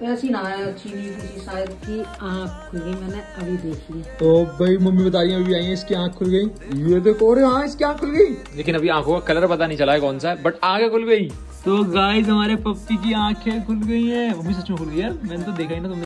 ऐसी ना है, अच्छी नहीं किसी शायद की आँख खुल गई, मैंने अभी देखी है। तो भाई मम्मी बता रही है अभी आई है, इसकी आँख खुल गई। ये देखो, अरे हाँ इसकी आँख खुल गई, लेकिन अभी आँखों का कलर पता नहीं चला है कौन सा है, बट आँखें खुल गई। तो गाइस हमारे पप्पी की आँखें खुल गई है। मम्मी सच में खुल गई यार, मैंने तो देखा ही ना तुमने।